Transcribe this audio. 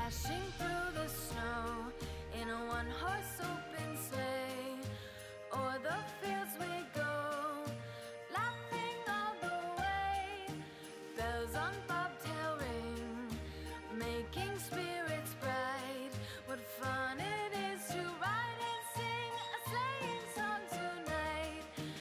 dashing through the snow in a one-horse open sleigh. O'er the fields we go, laughing all the way. Bells on bobtail ring, making speed.